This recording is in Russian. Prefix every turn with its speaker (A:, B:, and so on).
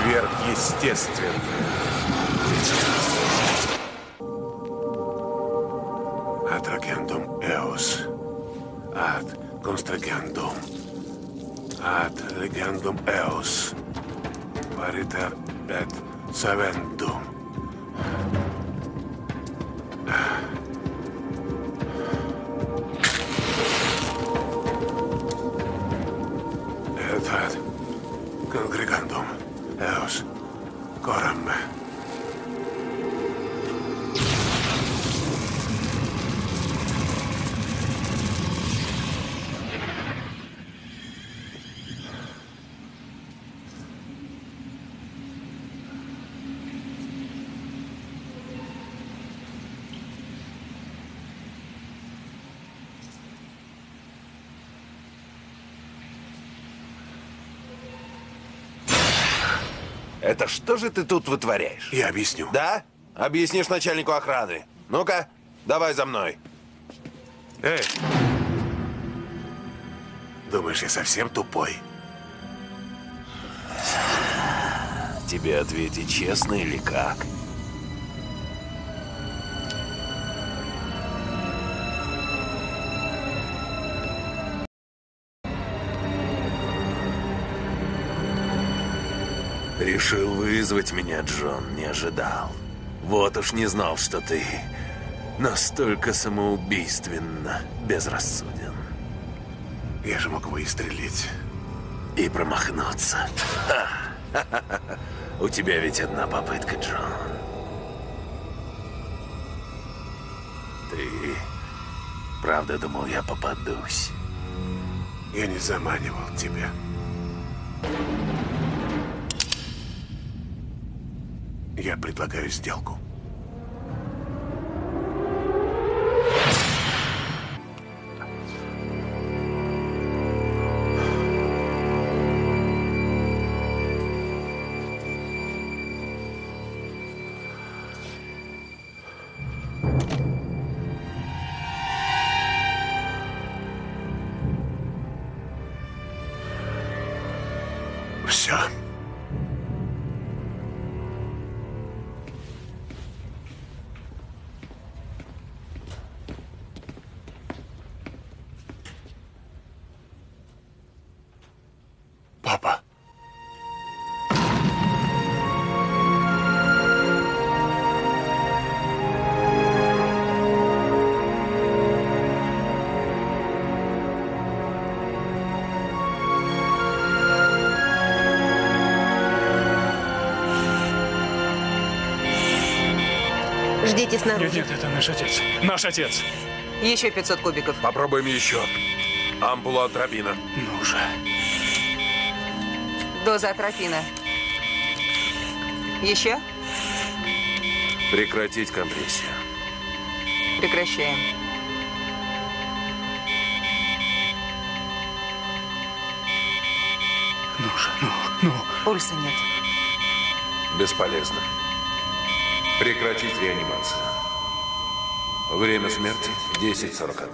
A: сверхъестественное. Ad agendum eos, ad constragendum, ad legendum eos, pariter et savendum. Et ad congregandum eos, coram me.
B: Это что же ты тут вытворяешь?
A: Я объясню.
B: Да? Объяснишь начальнику охраны. Ну-ка, давай за мной.
A: Эй! Думаешь, я совсем тупой?
B: Тебе ответить честно или как? Решил вызвать меня, Джон, не ожидал. Вот уж не знал, что ты настолько самоубийственно безрассуден.
A: Я же мог выстрелить.
B: И промахнуться. У тебя ведь одна попытка, Джон. Ты правда думал, я попадусь?
A: Я не заманивал тебя. Я предлагаю сделку. Все. Папа.
C: Ждите снаружи.
D: Нет, это наш отец. Наш отец.
C: Еще 500 кубиков.
B: Попробуем еще. Ампула атропина.
D: Ну уже.
C: Доза атропина. Еще?
B: Прекратить компрессию.
C: Прекращаем.
D: Ну же, ну.
C: Пульса нет.
B: Бесполезно. Прекратить реанимацию. Время смерти 10:41.